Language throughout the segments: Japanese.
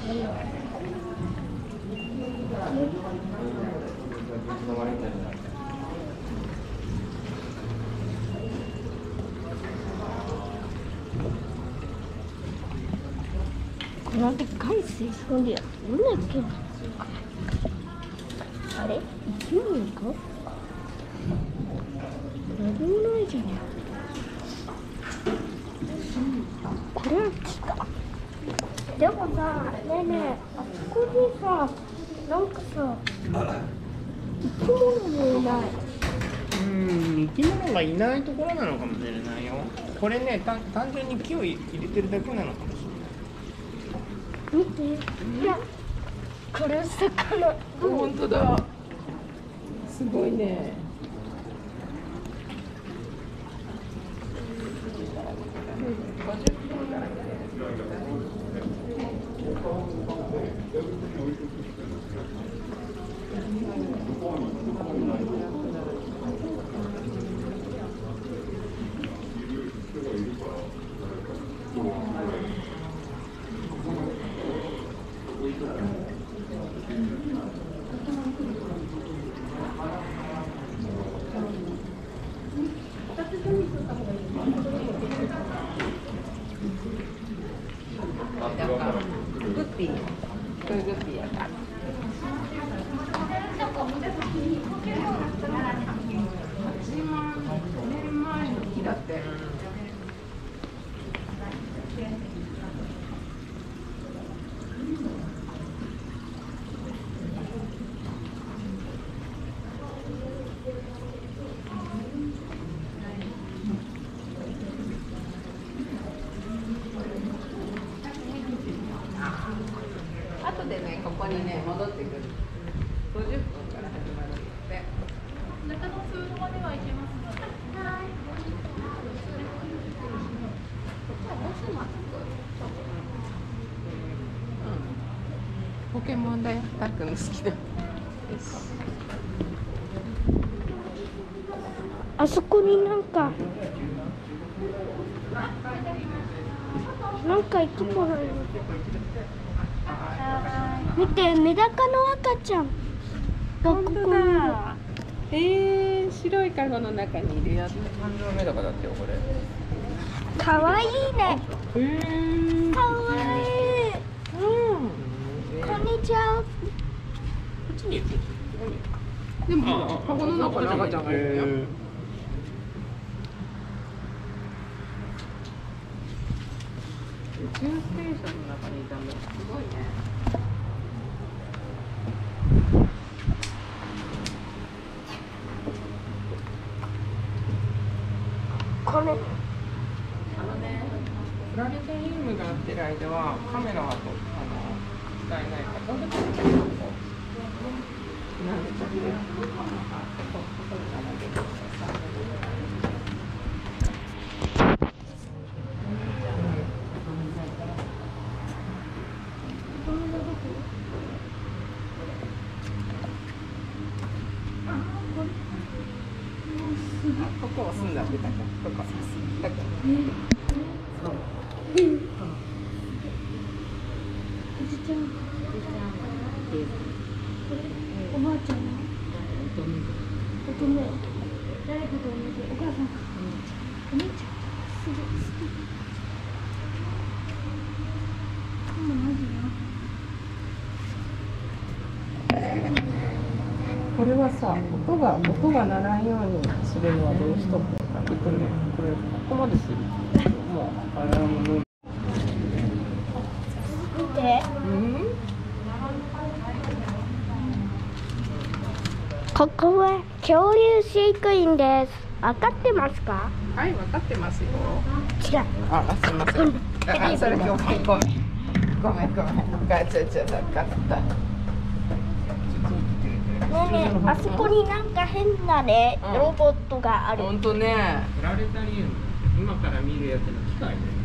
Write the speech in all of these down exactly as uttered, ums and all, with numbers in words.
このでっかい水槽でどんなっけ？あれ？生き物か？何でもないじゃん。これは木か。でもさ、ねえねえ、あそこにさ、なんかさ、生き物もいない。 うん、生き物がいないところなのかもしれないよ。これね、単単純に木を入れてるだけなのかもしれない。 見て、いや、これ魚。 本当だ。すごいね。グッピー、これグッピーやから。だって。後でね、ここにね、戻ってくる。ごじゅっぷんから始まるので。中の通路までは行けますので。はい。ポケモンだよ、たっくんの好きな。 あそこになんか、なんか生き物いる。見て、メダカの赤ちゃんがここにいる。 えー、白いカゴの中にいるやつ。 誕生メダカだってよ、これ。 かわいいね。 えー、 かわいい。 うん。 こんにちは。 こっちに行く。 でも、カゴの中に赤ちゃんがいるよ。宇宙ステーションの中にいたんだ。すごいね。 これ。 あのね、プラネタリウムがあってる間はカメラはとあの使えないから、その時になんでだっここを住んだってたか、ここ。だから。そう。 おじちゃん。おばあちゃん。乙女。誰かと同じ。お母さん。お姉ちゃん。すごい。今マジこれはさ、音が音が鳴らんようにするのはどうしとくのかな。これこれここまでする。もうアラームの。 見て。 うん。 ここは恐竜飼育員です。分かってますか？ はい、分かってますよ。 違う。 あ、すみません。あ、それごめんごめんごめんごめんごめん。ガチャチャなかった。 ねえねえ、あそこになんか変なね、 うん、 ロボットがある。 本当ね。 プラネタリウム、今から見るやつの機械で。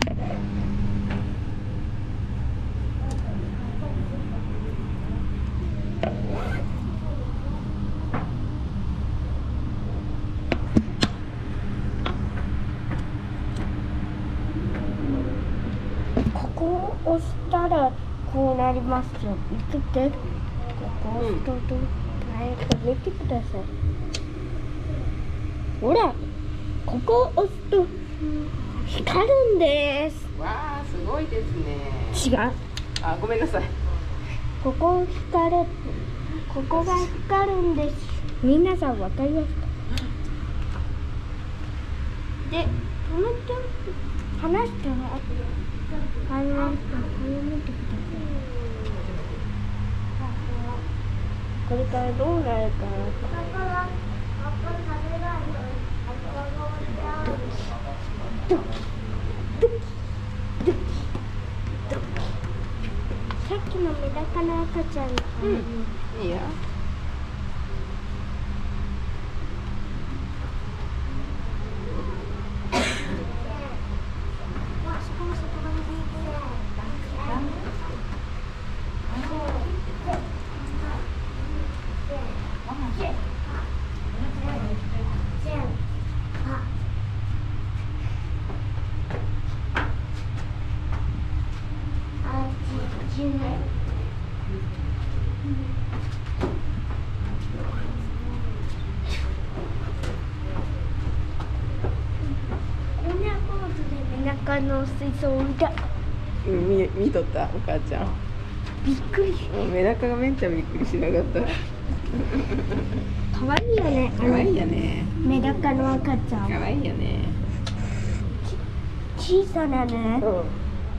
ここを押したらこになりますよ。見てて。ここ押すと、どうはい、これ見てください。ほら、ここを押すと光るんです。 わあ、すごいですね。 違う。 あ、ごめんなさい。 ここ光る。ここが光るんです。皆さんわかりますか？で、止めて離したら、あの、これ見てください。これからどうなるかな。ドキドキドキドキドキ。さっきのメダカの赤ちゃんの。 うん、いいよ。 メダカの水槽を見た。 うん、見、見とった、お母ちゃん。 びっくり。 もうメダカがめんちゃんびっくりしなかった。 可愛いよね。 可愛いよね。 メダカの赤ちゃん。 可愛いよね。 小さなね。 うん。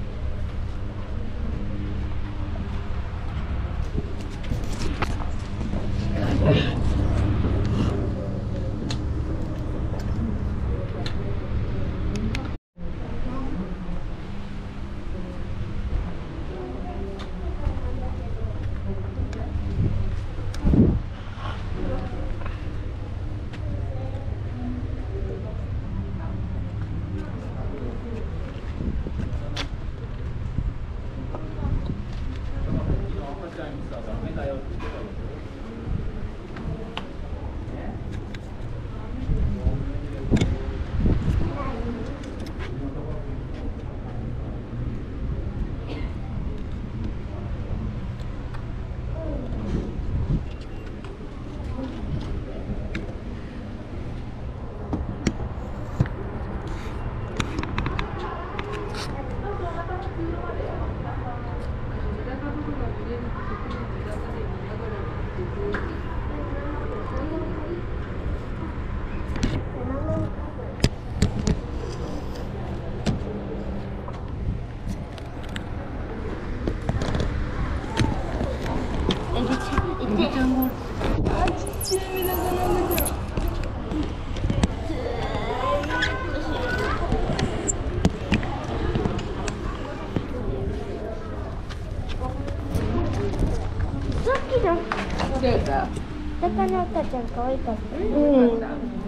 どうやった？ メダカの赤ちゃん可愛かった。 うん。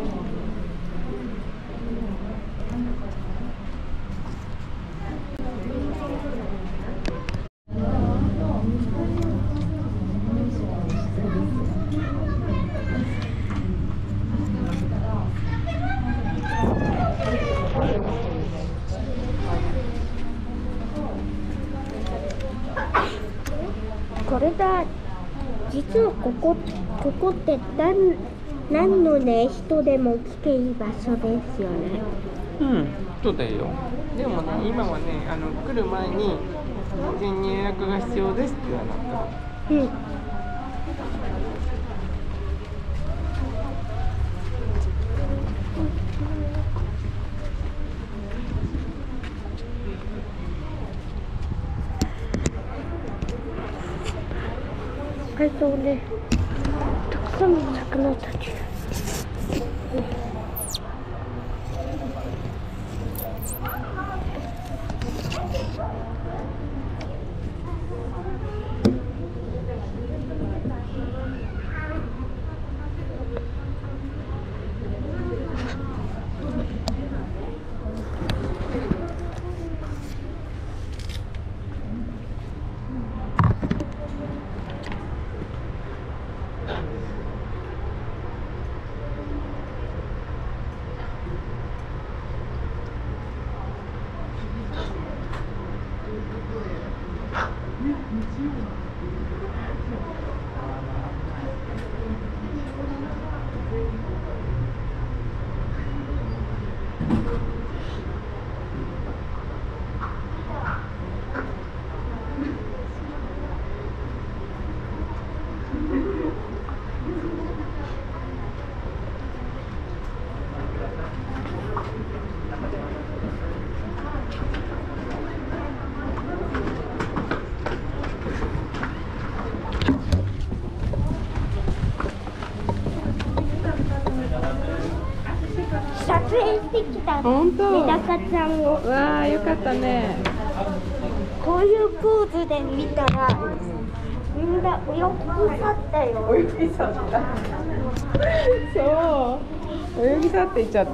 これだ。実はここ、ここって何、何のね、人でも来ていい場所ですよね。 うん、そうだよ。でもね、今はね、あの来る前に事前に予約が必要ですって言わなかった。 うん。海藻ね、たくさんの魚たちが。 撮影してきた本当。 メダカちゃんをわあ、よかったね。 こういうポーズで見たらみんな泳ぎ去ったよ。 泳ぎ去った。そう。泳ぎ去っていっちゃった。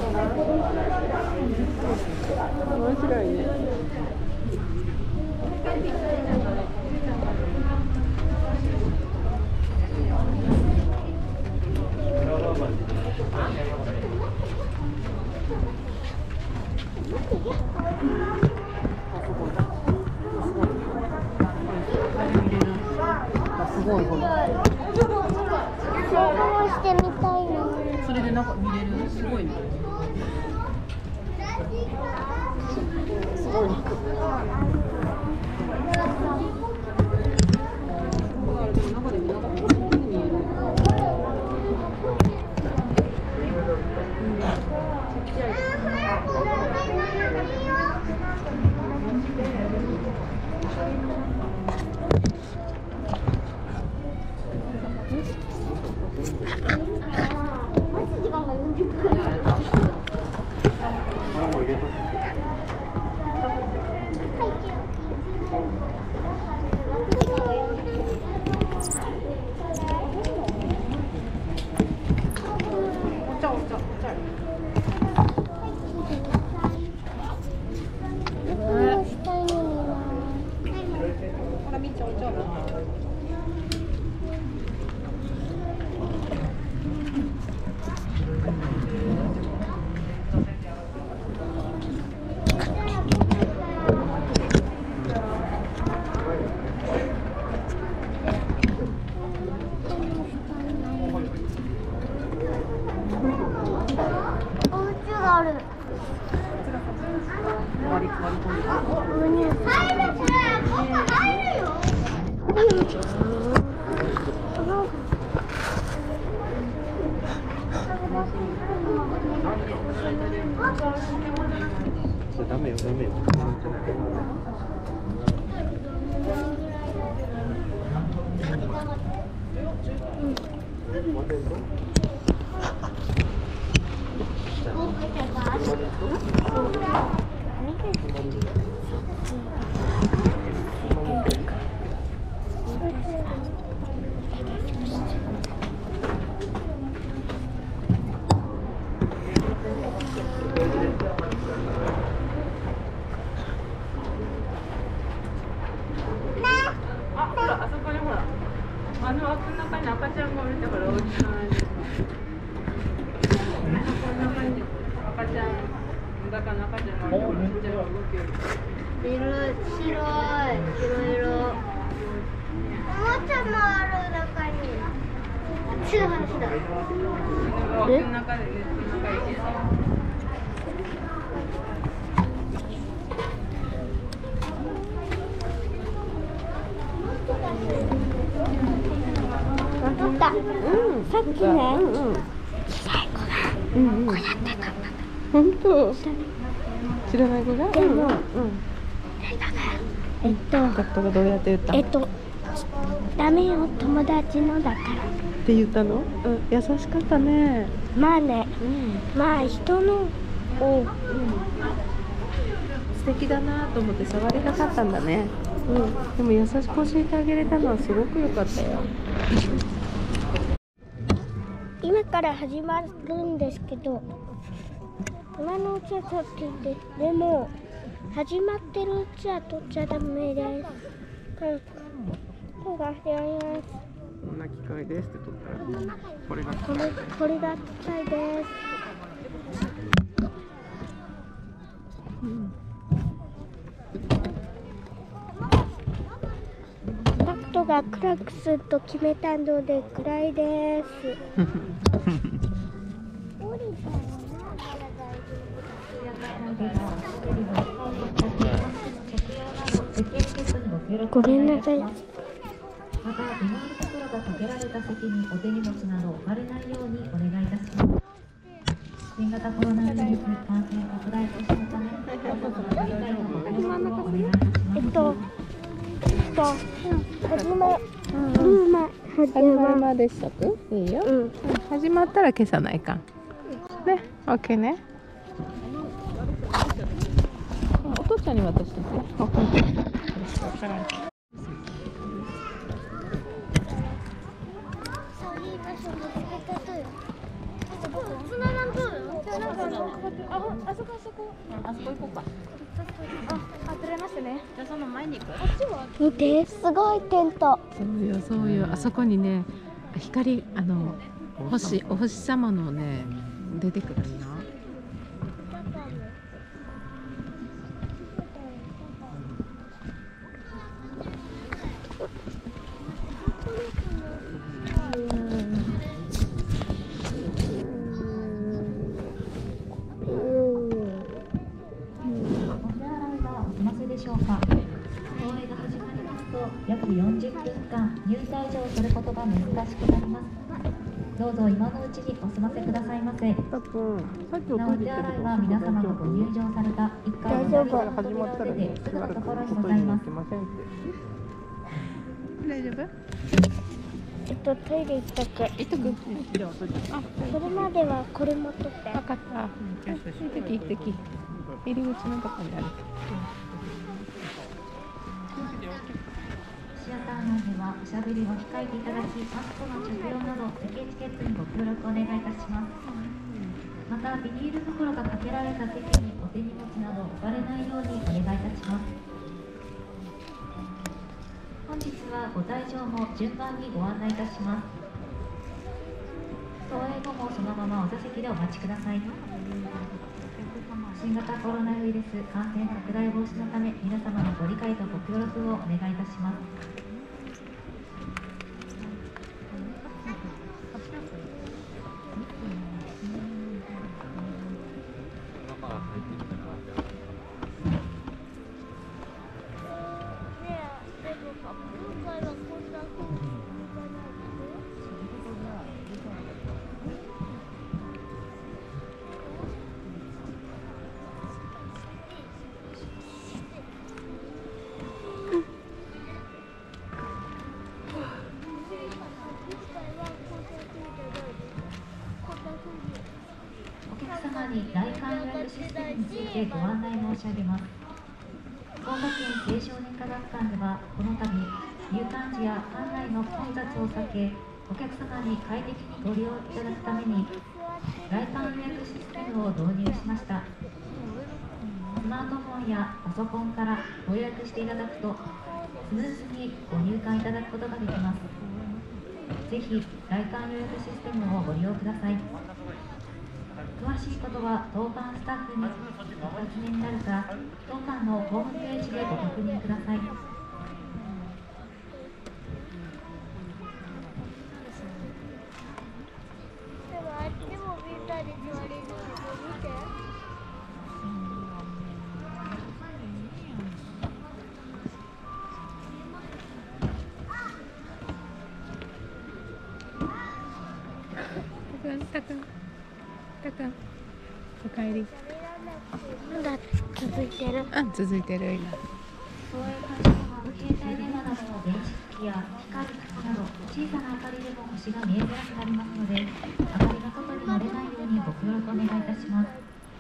面白いね。 すごいほら。 想像してみたいな。 それでなんか見れる。すごいね。 すごい。ダメよダメよ。 あ、ほら、あそこにほら。あの枠の中に赤ちゃんが降りてほら、おじさん。こんな感じ。赤ちゃん。だから赤ちゃんが降りてほら、動ける。 白い白い色々。おもちゃもある中に。違う話だ。 枠の中でね、仲いいしさ。 わかった。うん、さっきね、 うんうん。 最後がうんうん。 こうやってたんだ。 本当。知らない子が。 でも、 うんうん。 えっと、 学校がどうやって言ったの？ えっと、ダメよ、友達のだから。 って言ったの？うん、優しかったね。 まあね、 うん。 まあ人のを、 素敵だなと思って触りたかったんだね。うん。でも優しく教えてあげれたのはすごく良かったよ。 今から始まるんですけど、今のうちは取っていて、でも始まってるうちは取っちゃダメです。これがやります。 こんな機械ですって取ったら、これがこれこれが機械です。 うん。 人が暗くすると決めたので暗いです。ごめんなさい。 また、ビニール袋がかけられた席にお手荷物など置かれないようにお願いいたします。新型コロナウイルス感染拡大防止のため、ご理解とご協力をお願いいたします。 えっと、えっと、はじまるま、 始まるまでしとくいいよ、 うん、 始まったら消さないかんね。オッケーね。お父ちゃんに渡してて。オッケー。 あそこあそこ。あそこ行こうか。あ、釣れましたね。じゃあその前に行こう。 見て、すごいテント。 そうよそうよ、あそこにね光、あの星、お星様のね出てくるんよ。 約よんじゅっぷんかん入退場することが難しくなります。どうぞ今のうちにお済ませくださいませ。なお手洗いは皆様がご入場されたいっかいの扉の扉を出てすぐのところにございます。 大丈夫？ えっと、トイレ行ったく。 行っとく。あ、 それまではこれ持っとって。 分かった。一滴一滴入り口のところにある。 シアター内ではおしゃべりを控えていただき、マスクの着用など世間チケットにご協力お願いいたします。また、ビニール袋がかけられた席にお手荷物など置かれないようにお願いいたします。本日はご退場も順番にご案内いたします。投影後もそのままお座席でお待ちください。新型コロナウイルス感染拡大防止のため、皆様のご理解とご協力をお願いいたします。に来館予約システムについてご案内申し上げます。福岡県青少年科学館ではこの度入館時や館内の混雑を避け、お客様に快適にご利用いただくために来館予約システムを導入しました。スマートフォンやパソコンからご予約していただくとスムーズにご入館いただくことができます。ぜひ来館予約システムをご利用ください。詳しいことは当館スタッフにお尋ねになるか、当館のホームページでご確認ください。 たくん、たくん、おかえり。 まだ続いてる。 うん、続いてる今。 携帯電話などの電子機器や光る靴など小さな明かりでも星が見えづらくなりますので、明かりが外に漏れないようにご協力お願いいたします。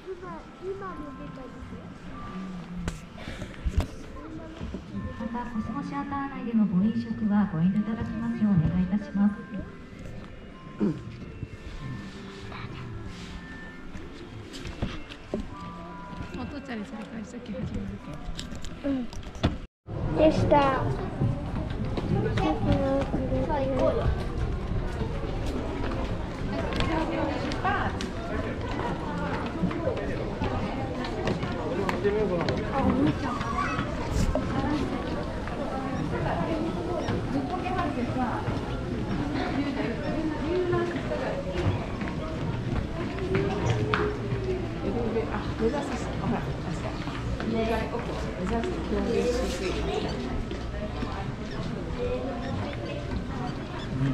また、コスモシアター内でのご飲食はご遠慮いただきますようお願いいたします。 お父ちゃんにそれ返しとき始めるけど。 うん。でした。あ、お兄ちゃん。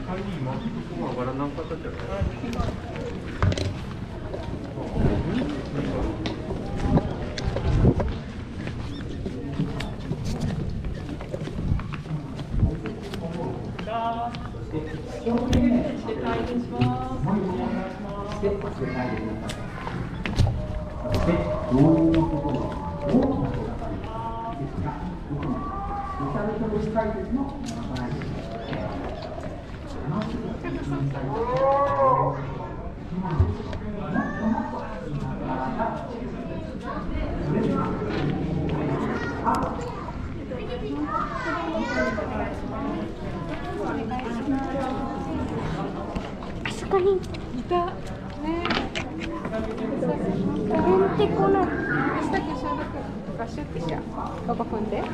あそこにいたね。 出てこない。 したっけ消毒とかシュッてしちゃう。ここ踏んで。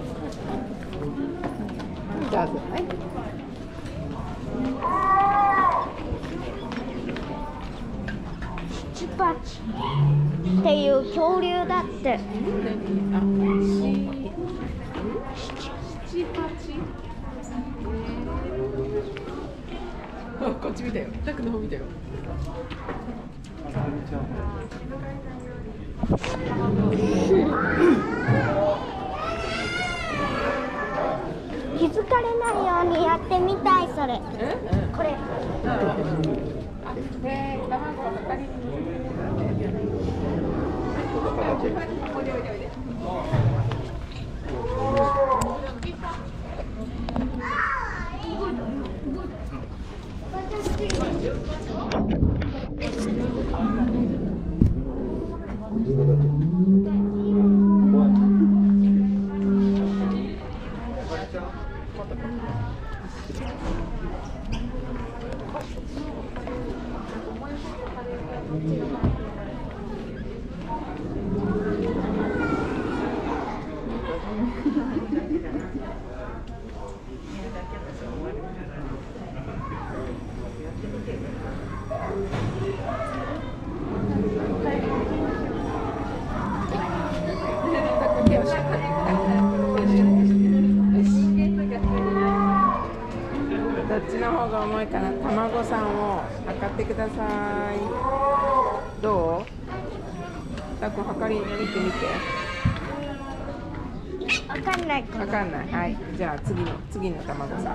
上手。はい。 シチパチっていう恐竜だって。 あ、し、七八。あ、こっち見たよ。タクの方見たよ。 気づかれないようにやってみたいそれ。これ。 で、卵を測りに。おいでおいでおいで。どっちの方が重いかな。卵さんを測ってください。どう？たくん測り見てみて。 わかんない。 わかんない。はい。じゃあ次の次の卵さん。はい。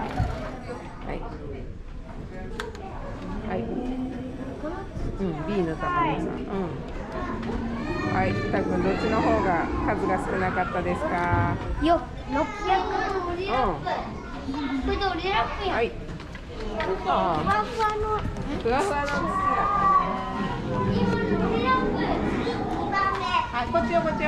はい。うん、B の卵さん。うん。はい。たくんどっちの方が数が少なかったですか？ よ、六百。 うん。 これで折りラップや。 はい。 ふわふわの。 ふわふわの土今の折りラップ。二番目。 はい、こっちよこっちよ。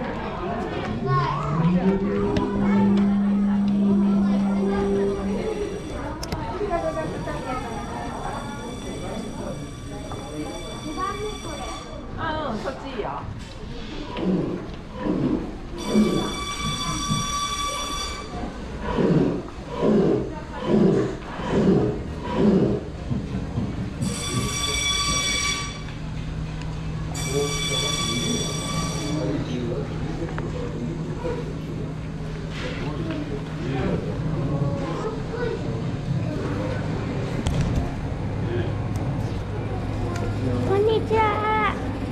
あ、うん、そっちいいよ。 こんにちは。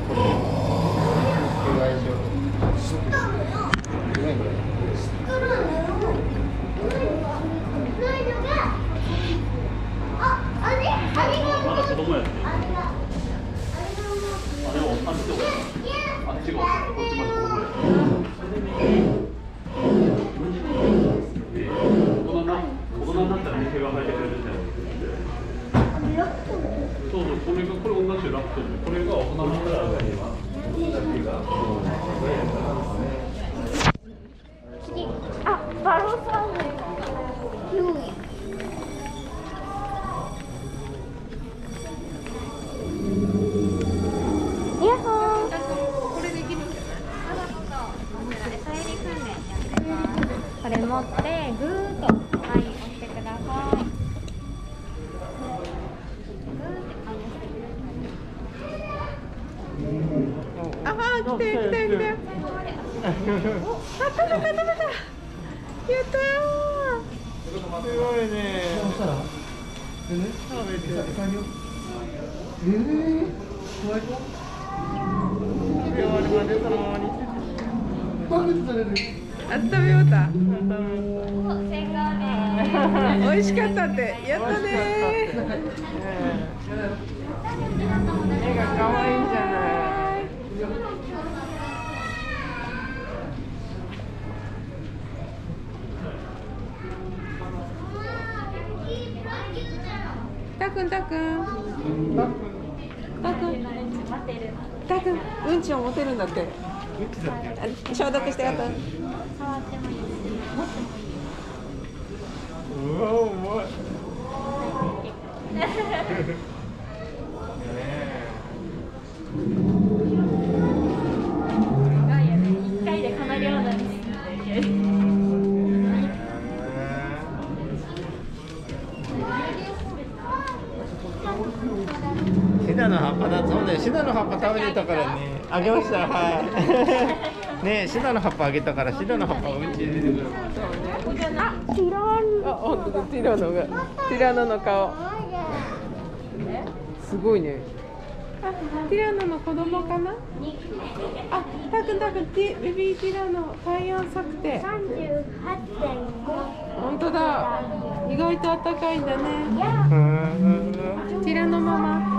そうそう、これがこれ同じラットで、これが大人のったら次、あ、バロサウル。キウイ。やっほー。 これできるんじゃない？ これ持ってぐーっと、はい、押してください。 ああ、来て来て来て。あ、食べた食べた。やったー。 すごいね。 えー、怖い子。食べ終わるまでそのままにしてて。食べてたね。 あ、食べ終わった。美味しかったって。やったねー。絵が可愛いんじゃない。たくんたくん。たくん。たくん、うんちを持てるんだって。 うんちだって。 消毒してあと。 うわ、うまい。 一回でかなり量なんですね。 シダの葉っぱだ、そうね、シダの葉っぱ食べれたからね。あげました、はい。ね、シダの葉っぱあげたから、シダの葉っぱうんち出てくる。 あ、ティラノ。 あ、本当だ、ティラノが、ティラノの顔。すごいね。あ、ティラノの子供かな。あ、たくんたくん、ティベビーティラノ、体温測定。 三十八点五。 本当だ。意外と暖かいんだね。 うんティラノママ。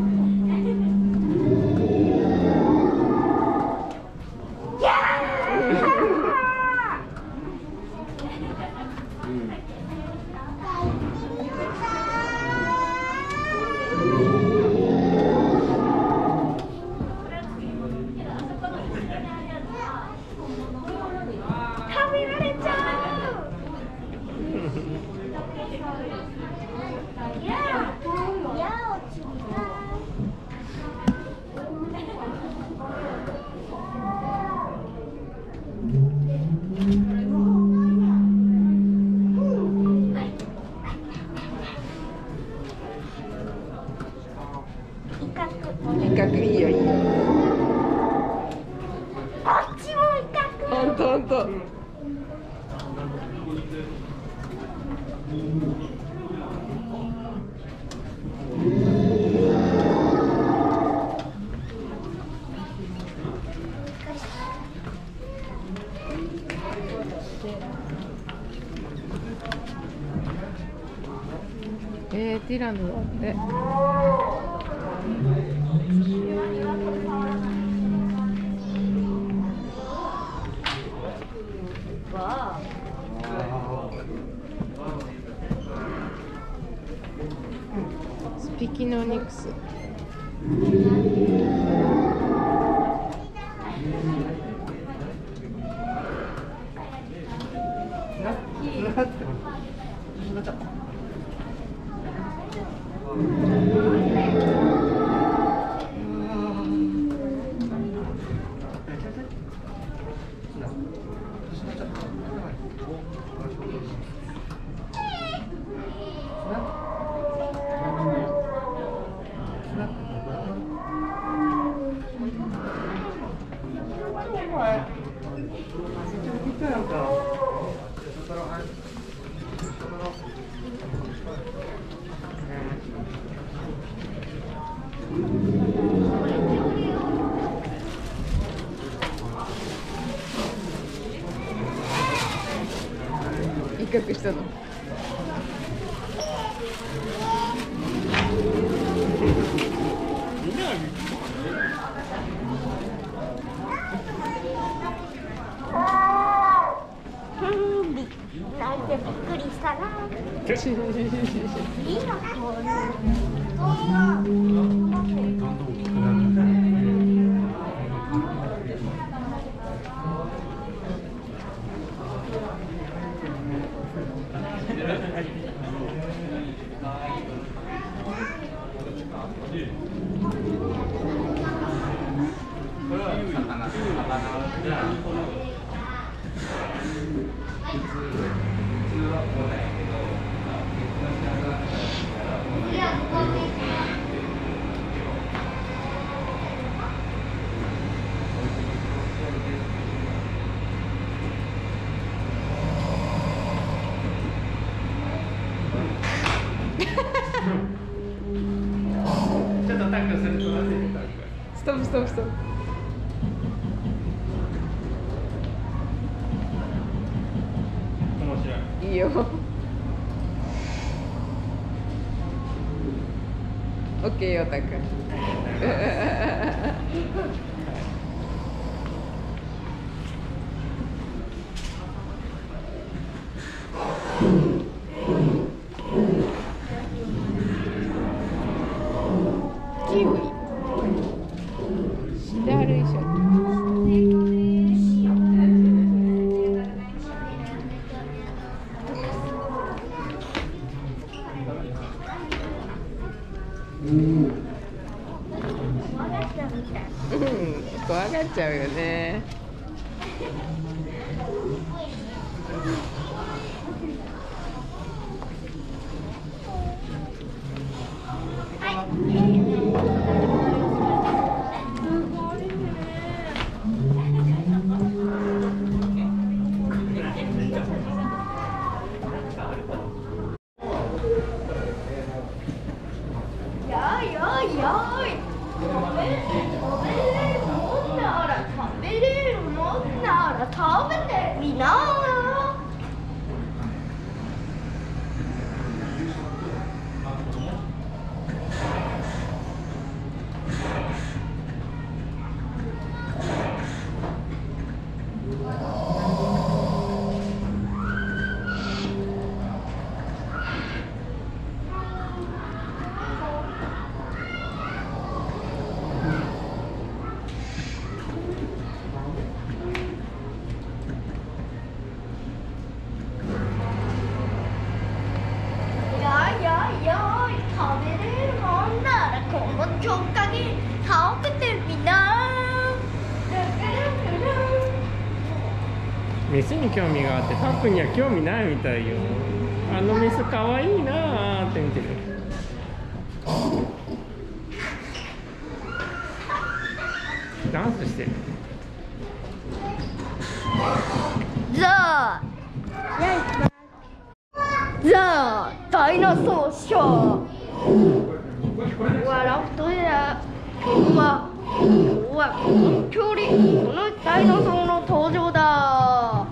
食べられちゃう。やおちりだ。威嚇。 威嚇、いいよいいよ。 こっちも威嚇。 本当本当。えー、ティラノだって。スピキノニクス。威嚇したの。 泣いてびっくりしたな。いいのか。 ストップストップストップ。 面白い。 いいよ。オッケーよ、たくん。キウイ。シダ類食。うん、怖がっちゃうよね。 メスに興味があってタップには興味ないみたいよ。あのメスかわいいなーって見てる。ダンスしてる。 ザーザーダイナソーショー。笑うとやうわうわこの距離このダイナソーの登場だ。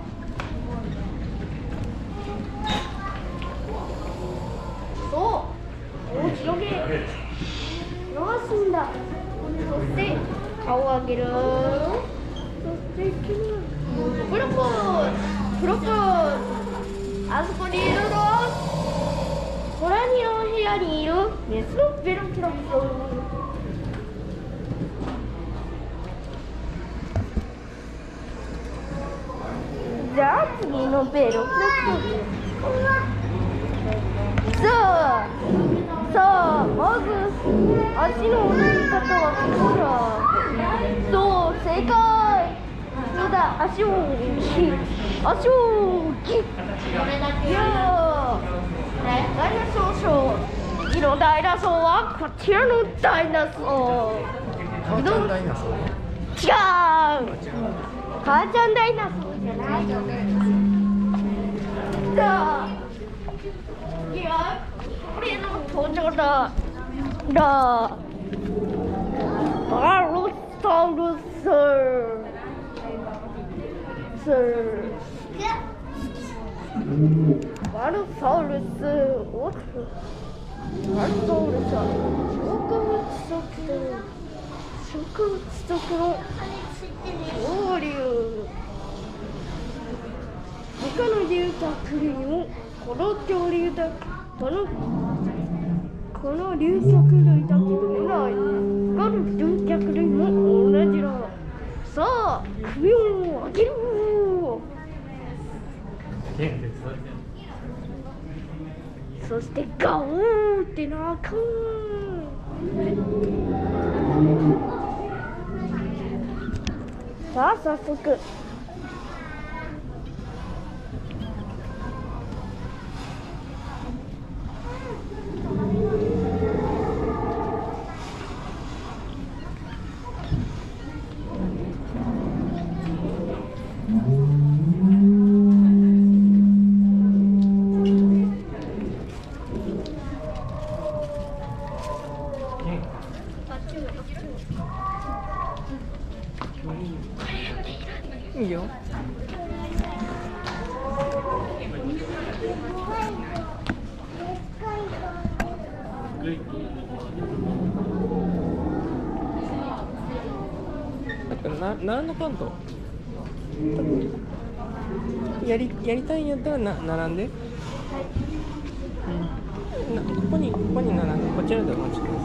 そうお広げ回すんだ。そして顔を上げる。そしてプロポーズプロポーズ。あそこにいるの空にの部屋にいるメスのベロプロポーズ。じゃあ次のベロプロポーズ。そうさあまず足の踊り方はこうだ。そう正解。そうだ足をキ足をキいやダイナソーショー。次のダイナソーはこちらのダイナソー。 母ちゃんダイナソー。 違う母ちゃんダイナソーじゃないよ。さあいやこれの登場だ。だバロサウルススバロサウルスおバロサウルスは植物食植物食の恐竜。他の竜脚類もこの恐竜だこのこの竜脚類だけでない他の竜脚類も同じだ。さあ首を上げる。そしてガオーって鳴く。さあ早速でな並んどかんとやりやりたいんやったらな並んで、うん、なここにここに並んでこちらでお待ちください。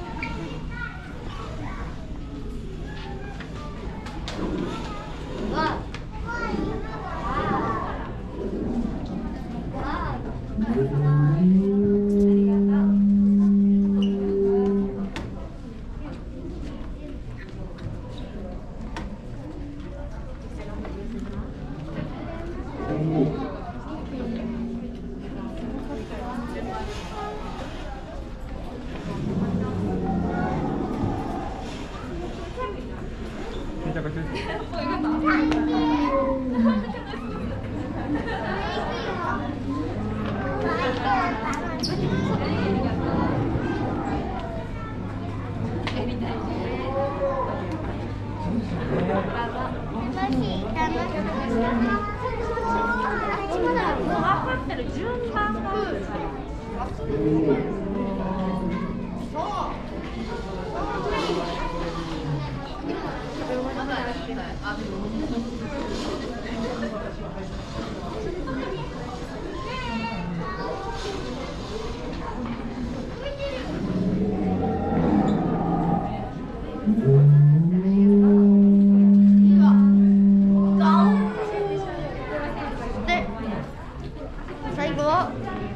最後は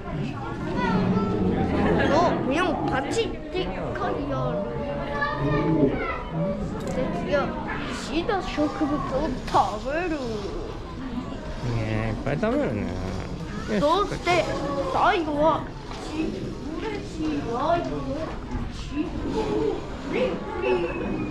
の目をパチってかやる。で次はシダ植物を食べる。 ねえいっぱい食べるね。 そして最後はしうれしいライブしフリフリ。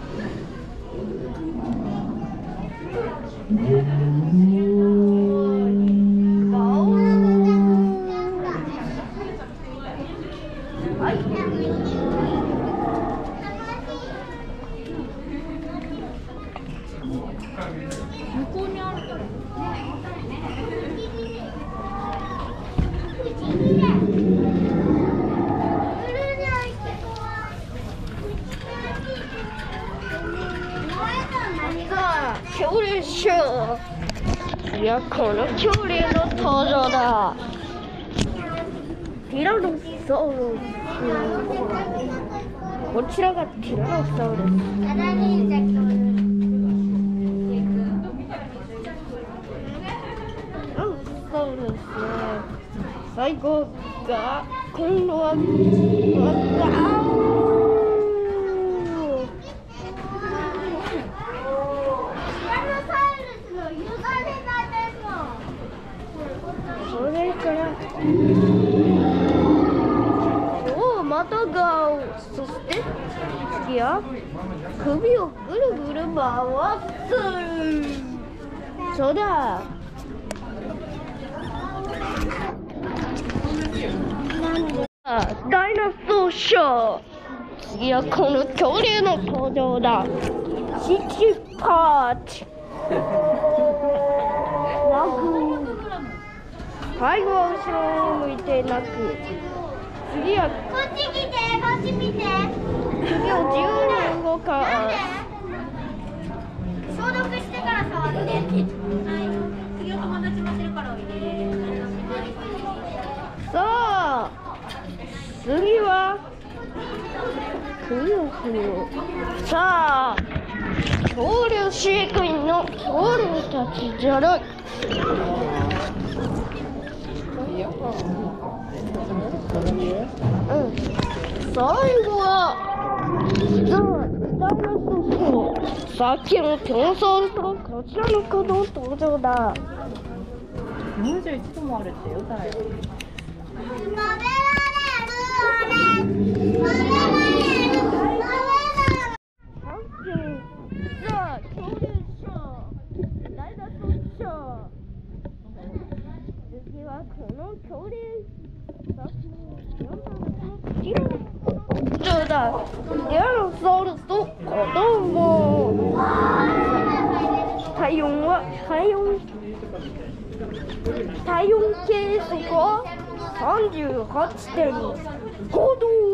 恐竜ショー。いや、この恐竜の登場だ。ティラノサウルス。こちらがティラノサウルス。ティラノサウルス。最後が今度はわそれからおおまたガオ。そして次は首をぐるぐる回す。そうだ。ダイナソーショー。次はこの恐竜の登場だ。シチパーチ。最後は後ろを向いてなく、次はこっち来て、こっち見て。次を自由に動かす。消毒してから触って。はい。次お友達待ってるからおいで。さあ、次は首を振る。さあ、恐竜飼育員の恐竜たちじゃない。うん、最後はダイナソー。さっきのテノサウルスとこちらの子の登場だ。 にじゅういちどもあるってよ、だよ。 食べられるあれ。食べられる。さあ、恐竜ショー。ダイナソーショー。次はこの恐竜。そうだ。ティラノサウルスと子供。体温は体温体温計測はさんじゅうはちてんごど。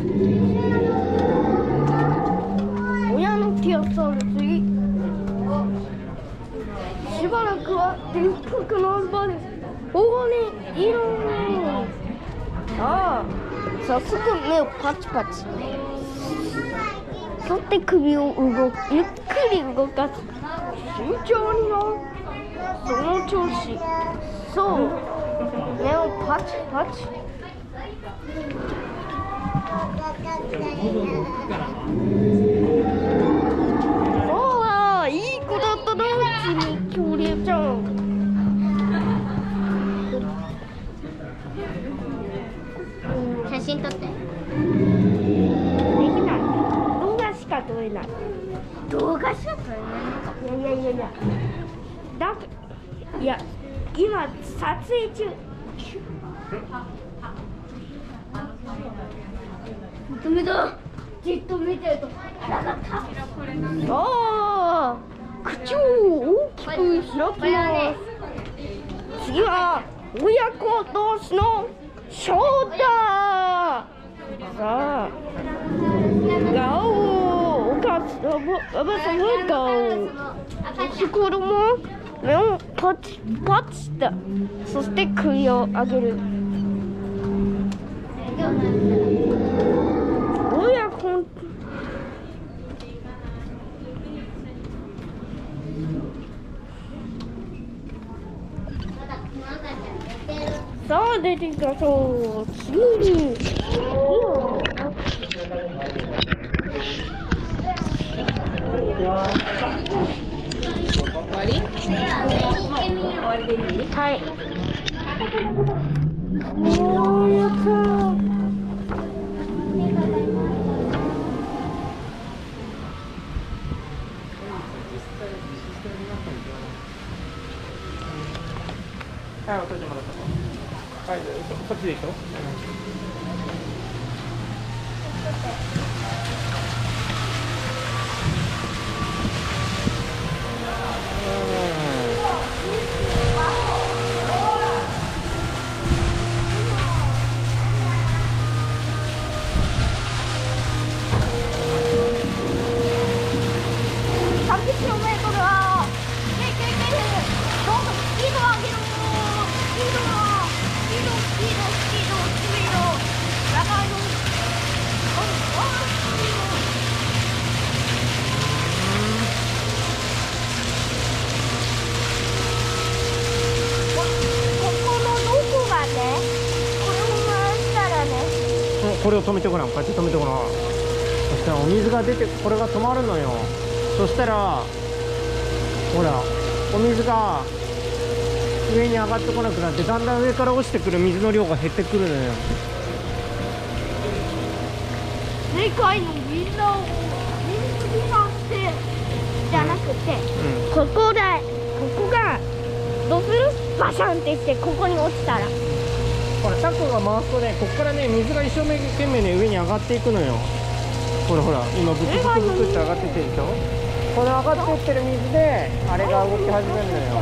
親の手を触る次。しばらくは電卓の場です。黄金色。ああ、早速目をパチパチ。そって首を動く、ゆっくり動かす。慎重にな。その調子。そう。目をパチパチ。そうだ、いい子だったな、うちに恐竜ちゃん。写真撮って。できない。動画しか撮れない。動画しか撮れない。いやいやいやいや。だいや、今撮影中。ダメだ。じっと見てると腹が立つ。ああ、口を大きく開きます。次は親子同士のショーだ。さあ、ガオー、お母さん、おばさんはガオー。子供、目をパチパチと、そして首を上げる。親子。さあ出てきましょう。次にはい。おー、やったー。 はい、お父ちゃまだった。はい、こっちでしょ。 さんびゃくキロメートルは。けいけいけい。どんどんスピードを上げろ。スピードは。スピードスピードスピードスピード。長いの。ああ、スピード。ここのどこがね、これを回したらね。 これを止めてごらん、こうやって止めてごらん。そしたらお水が出て、これが止まるのよ。そしたらほら、お水が上に上がってこなくなって、だんだん上から落ちてくる水の量が減ってくるのよ。 世界のみんなを水になってじゃなくて、うん、ここでここがどうする？バシャンってしてここに落ちたら、 ほらタコが回すとね、ここからね水が一生懸命ね上に上がっていくのよ。ほらほら、今ブクブクブクって上がってってるでしょ。この上がってってる水であれが動き始めるのよ。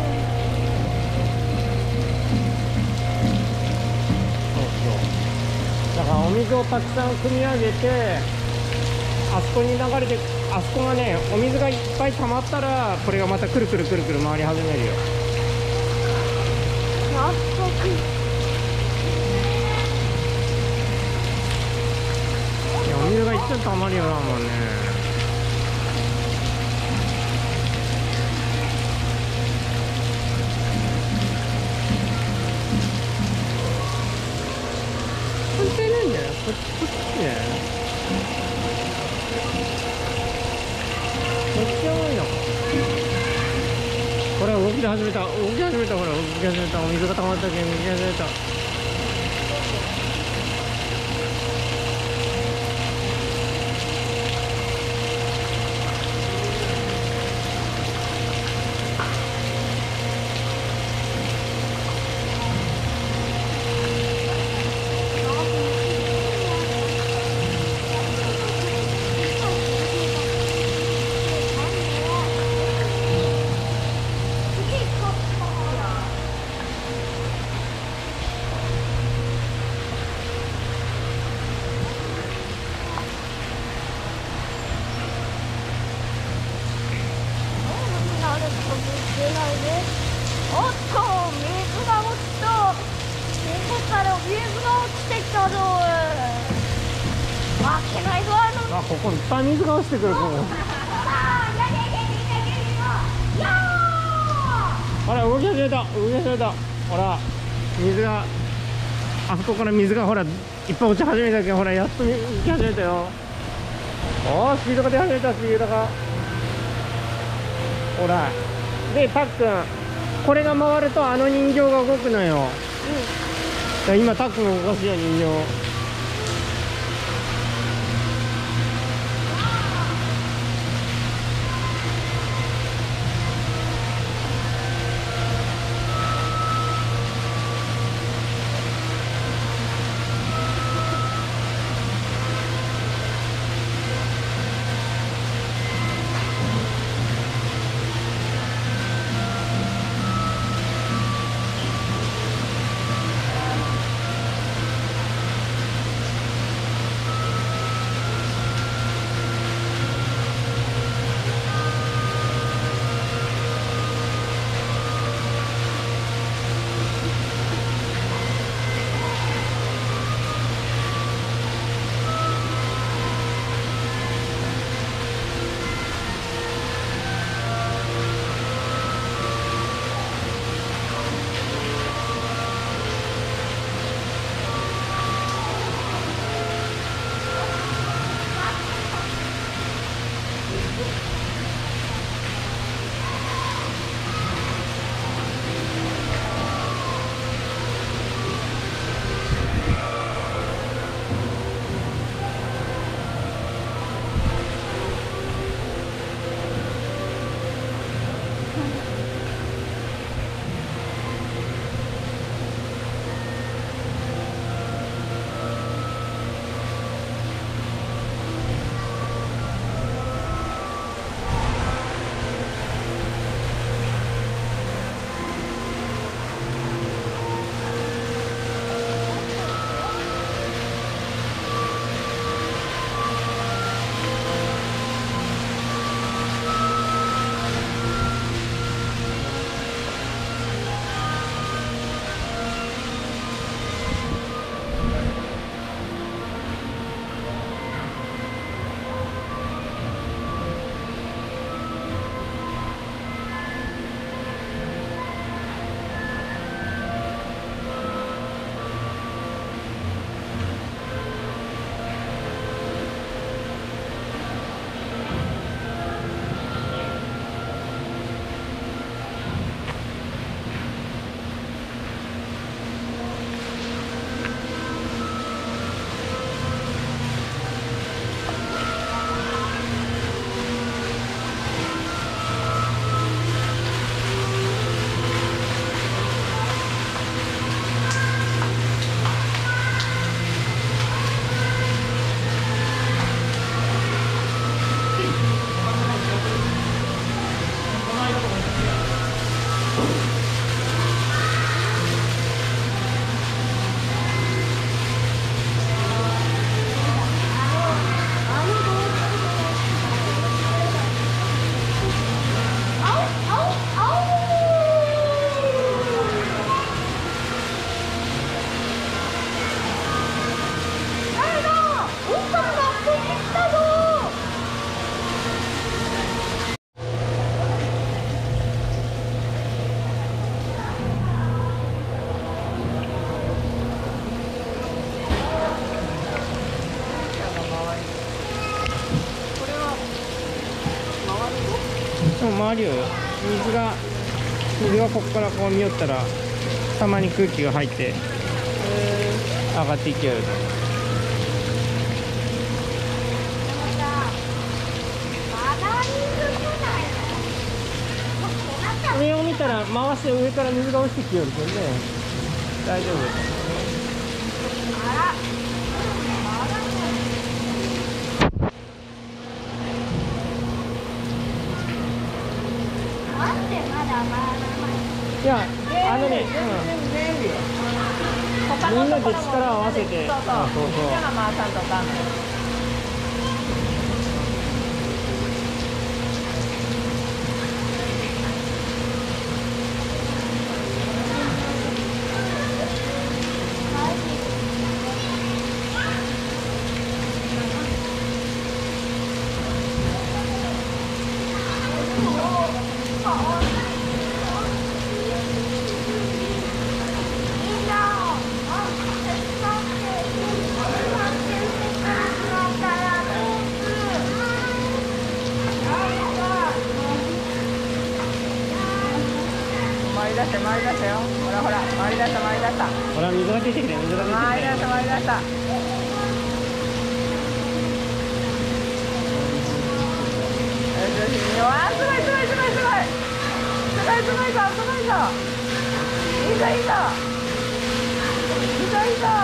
そうそう、だからお水をたくさん汲み上げて、あそこに流れて、あそこがねお水がいっぱい溜まったら、これがまたくるくるくるくる回り始めるよ。 早速いや、お水がいっちゃ溜まるよな、もうね。関係ないんだよ、こっちこっちね。こっちじゃないのか。これ動き始めた、動き始めた、ほら動き始めた、お水が溜まったけん動き始めた。 けないぞあのあ、ここいっぱい水が落ちてくる。ここほら動き始めた、動き始めた。ほら水が、あそこから水がほらいっぱい落ち始めたけど、ほらやっと浮き始めたよ。おー、スピードが出始めた、スピードが。ほらでたっくん、これが回るとあの人形が動くのよ。うん、今たっくんが動かすよ、人形。回るよ。水が水がここからこう見よったらたまに空気が入って上がっていける。上を見たら回して上から水が落ちてきよるけどね、大丈夫。いや、あのね、うん、みんなで力を合わせて、そうそう、あ、そうそう。みんなが回さんとかんの。 回り出した回り出したほら水が出てきて水が出てき回り出した回り出したわあすごいすごいすごいすごいすごいすごいぞすごいぞいいぞいいぞいいぞいいぞ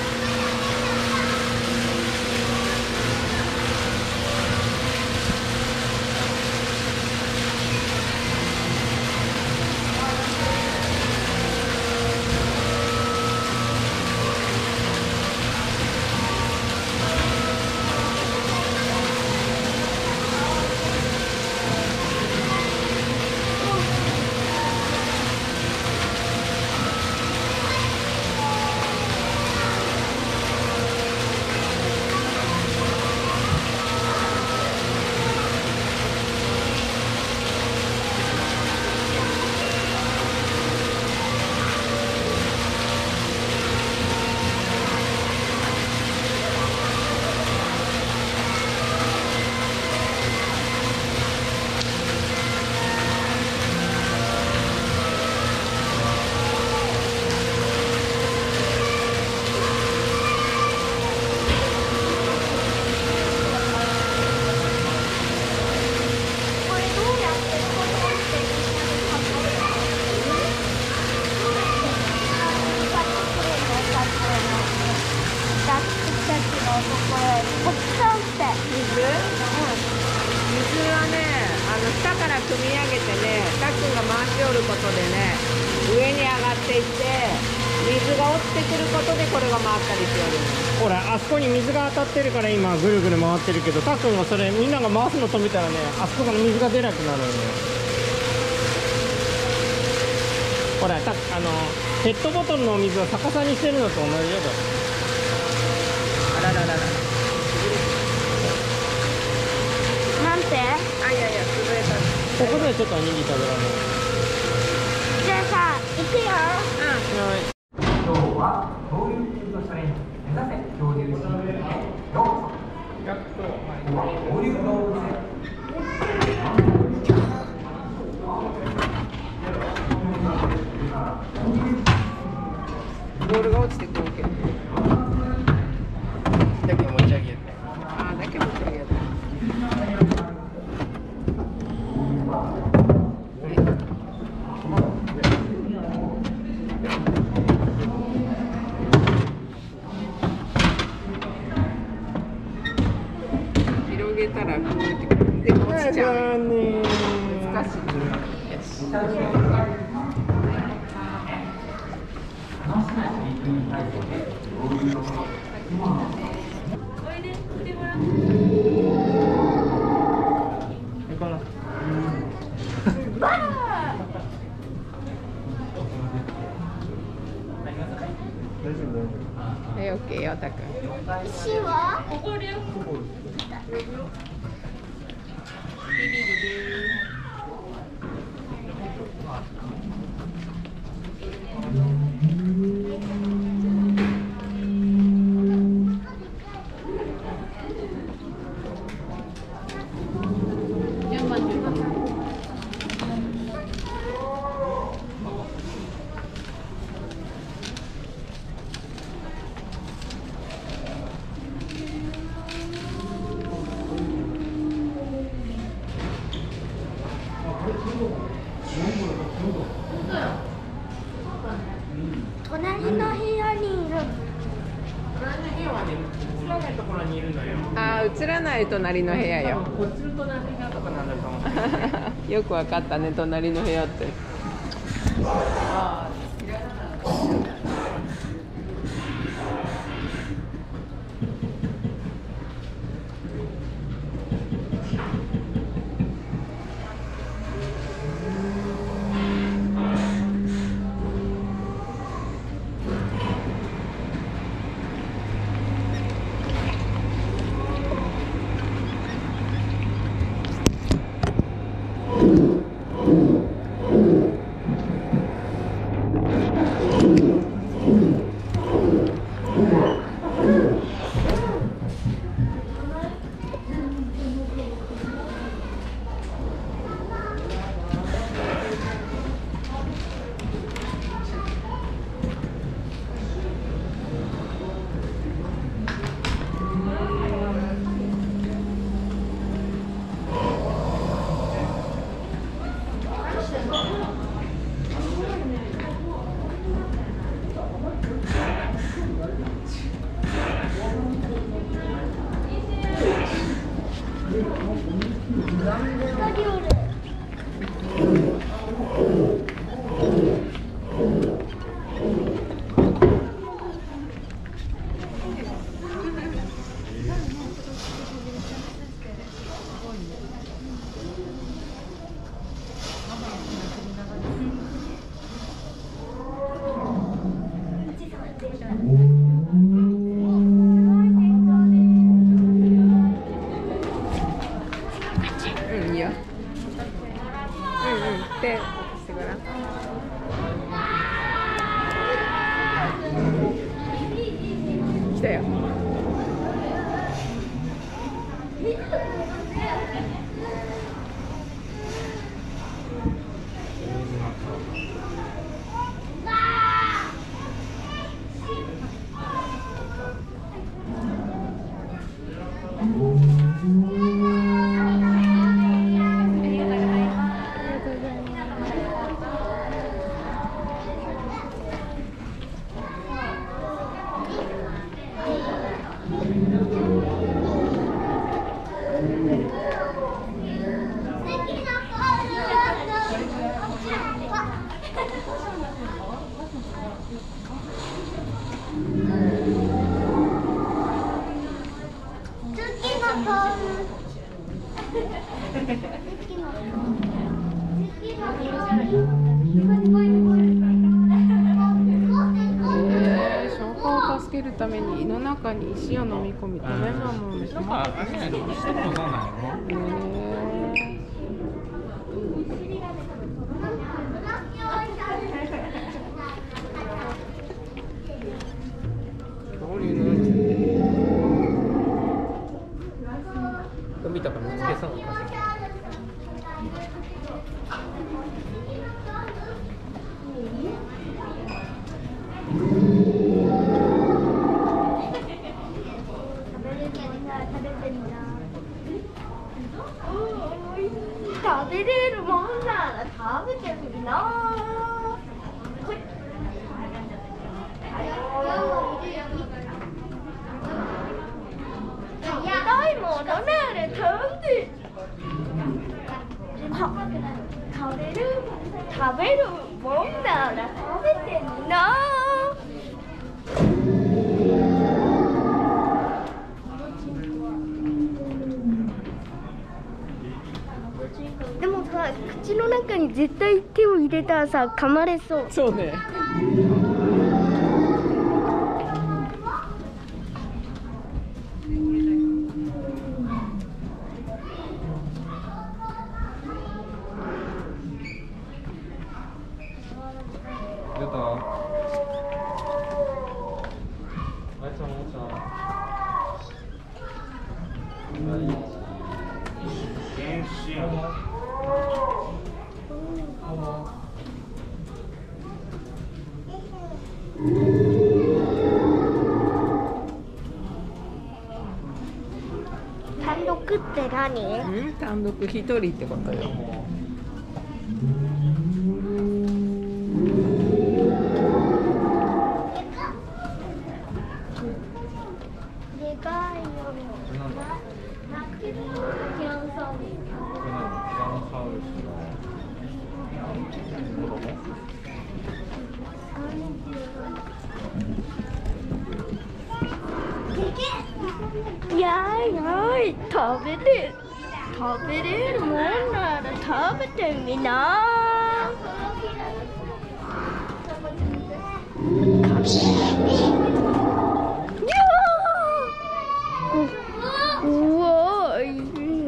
組み上げてね、たっくんが回し折ることでね、上に上がっていって水が落ちてくることでこれが回ったりしよる。 ほらあそこに水が当たってるから今ぐるぐる回ってるけど、たっくんがそれみんなが回すの止めたらね、あそこから水が出なくなるんだよ。ほらたあのペットボトルのお水を逆さにしてるのと同じよだ。 あらららら。 なんて？ あ、いやいや、潰れた。 ここでちょっとおにぎり食べられる。 じゃあさ、行くよ。 はい。 今日は恐竜フードチャレンジ目指せ恐竜シリーズへようこそ。ここは恐竜動物園。 ボールが落ちてくるけど。 だけ持ち上げて。 あー、だけ持ち上げて。広げたらこうやってで落ちちゃう。難しい。よし。はい、オッケーよ、たくん。 石は？ 順番順番。 隣の部屋にいる。 隣の部屋はね、映らないところにいるのよ。 あー、映らない隣の部屋よ。 こっちの隣の部屋とかなんだと思う。 よくわかったね、隣の部屋って。 したよ。消化を助けるために胃の中に石を飲み込み食べ物を召しなんかあれやろ、したことないの？恐竜の海とか見つけそうな感じ。 食べれるもんなら食べてみな。食べたいものなら食べて。食べる食べるもんなら食べてみな。でもさ、口の中に絶対手を入れたらさ、噛まれそう。 そうね。 出た。あいつもおもちゃ。原始。 単独って何？ うん、単独一人ってことよ。 でかいよ。いやいやい、食べれ食べれるもんなら食べてみな。うわい。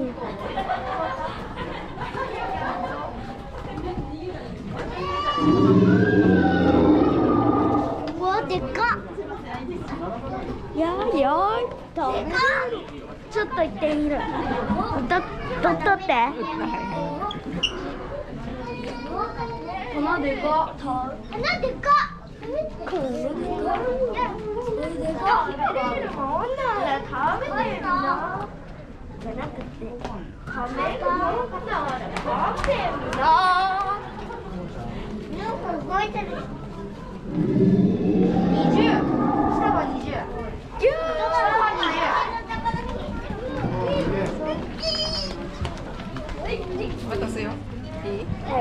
うわ、でかっ。やいやい、食べれる。ちょっと行ってみる。だ、だったって。鼻でかっ。鼻でかっ。これでかい。食べれるもんなら食べてみな。じゃなくて、食べるもんなら食べてみな。なんか動いてる。二十。下は二十。ぎゅー。下は二十。 渡すよ。いい？ はい。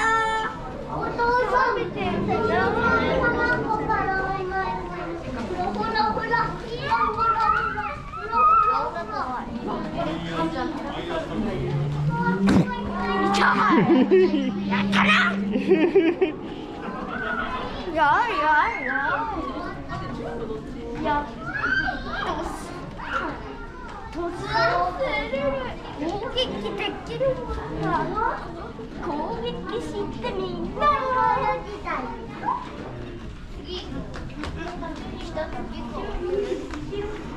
お父さん見て、卵からやったな。やいやいやいや突然攻撃できるものなら攻撃してみんなやりたい。次一つ